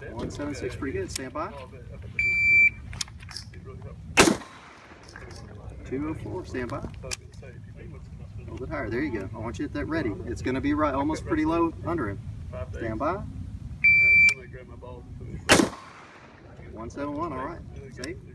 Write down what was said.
176, pretty good. Stand by. 204, stand by. A little bit higher. There you go. I want you to hit that ready. It's going to be right, almost pretty low under him. Stand by. 171, all right. Safe.